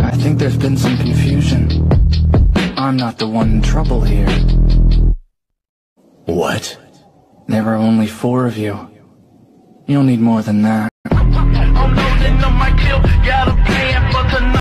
I think there's been some confusion. I'm not the one in trouble here. What? There are only 4 of you. You'll need more than that. I'm loading up my clip, got a plan for tonight.